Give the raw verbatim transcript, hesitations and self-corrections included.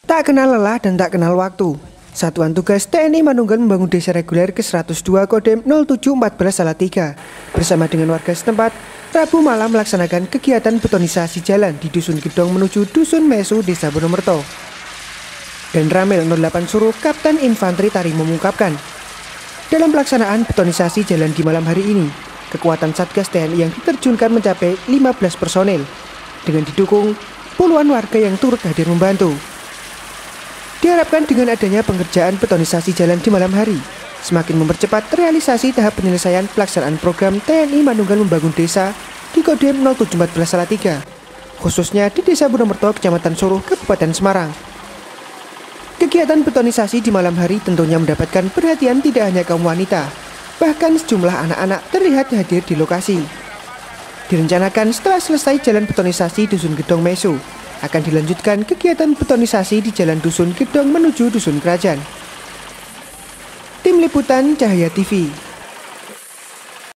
Tak kenal lelah dan tak kenal waktu, Satuan Tugas T N I Manunggal membangun desa reguler ke seratus dua Kodem nol tujuh empat belas Salatiga bersama dengan warga setempat Rabu malam melaksanakan kegiatan betonisasi jalan di Dusun Gedong menuju Dusun Mesu, Desa Bonomerto. Dan Ramil nol delapan Suruh Kapten Infanteri Tari mengungkapkan, dalam pelaksanaan betonisasi jalan di malam hari ini, kekuatan Satgas T N I yang diterjunkan mencapai lima belas personel dengan didukung puluhan warga yang turut hadir membantu. Diharapkan dengan adanya pengerjaan betonisasi jalan di malam hari, semakin mempercepat realisasi tahap penyelesaian pelaksanaan program T N I Manunggal membangun desa di Kodem nol tujuh empat belas Salatiga, khususnya di Desa Bonomerto, Kecamatan Suruh, Kabupaten Semarang. Kegiatan betonisasi di malam hari tentunya mendapatkan perhatian tidak hanya kaum wanita, bahkan sejumlah anak-anak terlihat hadir di lokasi. Direncanakan setelah selesai jalan betonisasi Dusun Gedong Mesu, akan dilanjutkan kegiatan betonisasi di Jalan Dusun Gedong menuju Dusun Kerajaan. Tim Liputan Cahaya T V.